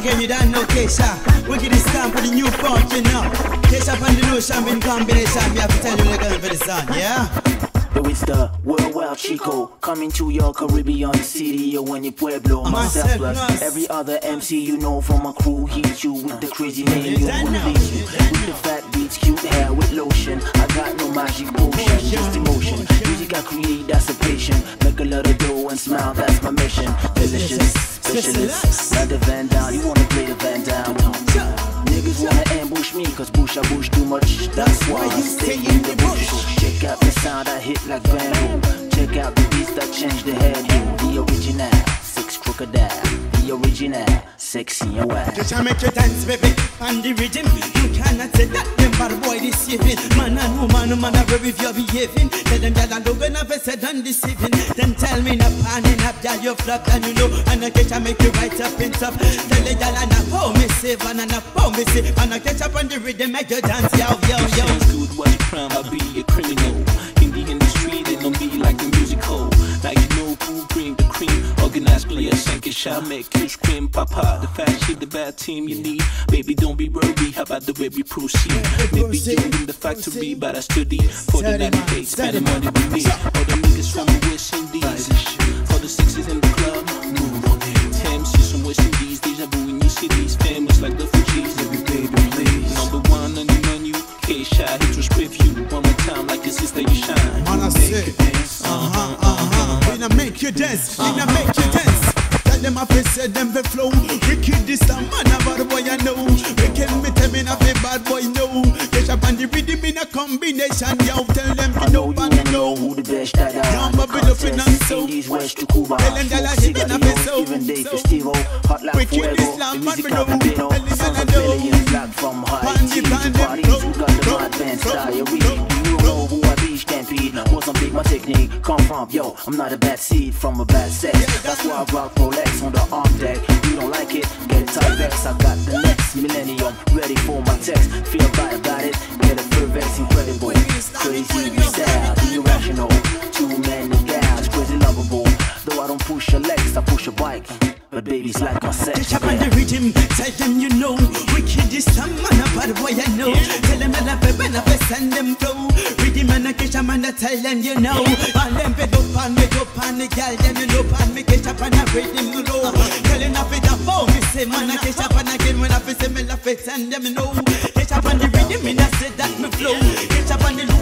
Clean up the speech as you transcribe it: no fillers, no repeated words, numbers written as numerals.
again, you don't know Kesha. We get this time for the new funk, you know. Kesha from the notion in combination. We have to tell you they're going for the sun, yeah? Yo, it's the worldwide Chico coming to your Caribbean city, yo, when you Pueblo, myself plus every other MC you know from my crew. Hit you with the crazy name, you won't leave you with the fat beats, cute hair with lotion. I got no magic potion, just emotion. Music I create, that's a patient. Make a lot of dough and smile, that's my mission. Delicious, specialist, not the Van Down. You wanna play the Van Down? Niggas wanna ambush me, cause bush I bush too much. That's why I stay in the bush. Check out the sound I hit like bamboo. Check out the beats that change the hairdo. The original, six crocodile. The original, sexy and wild. Just make you dance, baby, on the rhythm. You cannot say that them bad boy deceiving. Man and woman, man are very if you're behaving. Tell them that I'm looking up and said and deceiving. Then tell me na pan and up that you flop and you know. And I catch I make you right up in top. Tell the gal and I how me save and I how me save. And I catch up on the rhythm, make you dance, yo, yo, yo. Sounds good, what's your crime? I'll be a criminal. In the industry, they don't be like the musical. Like you know who bring the cream. Organized players, sink it, shall make you scream, papa. The fat shit, the bad team you need. Baby, don't be worried, how about the way we proceed? Maybe you in the factory, but I study for the 90K, spending money with me. All the niggas from the West Indies, all the sixes in the club, move on it. Thames from West Indies, deja vu in new cities, famous like the Fugees. Baby, please. Number one on the menu, Kesha, hit your preview. One more time, like your sister, you shine. Man, I say, when I make you dance, when I make you dance. Tell them I say them the flow. Wicked this time, man, a bad boy I know. Wicked me tell me not a bad boy no. Get up on the rhythm in a combination, yo. Tell them you know and know who the best that are. Indies west to Cuba. Tell them that I hit me up so. Even day festival, hot like fuego. The music Filipino, sounds of billions black from Haiti to Paris. Who got the mad band style? You know who I be, stampede. Wasn't big my technique, come from, yo. I'm not a bad seed from a bad sex. That's why I rock Rolex on the arm deck. You don't like it, get tight vex. I got the next millennium ready for my text. Feel right about it, get a perfect, incredible. Crazy style, irrational. Two men and gals, crazy lovable. Though I don't push a legs, I push a bike. But baby's like my sex. Catch up on the rhythm, tell them you know. Wicked this time, man, a bad boy I know. Tell them I love it when I send them flow. Rhythm and I catch up and I tell them you know. And them bed up and the girl, them you know. And me catch up and I rhythm you know. Tell them I fit up, oh, me say man, I catch up and again when I say me love it, send them you know. Catch up on the rhythm and I say that me flow. Catch up on the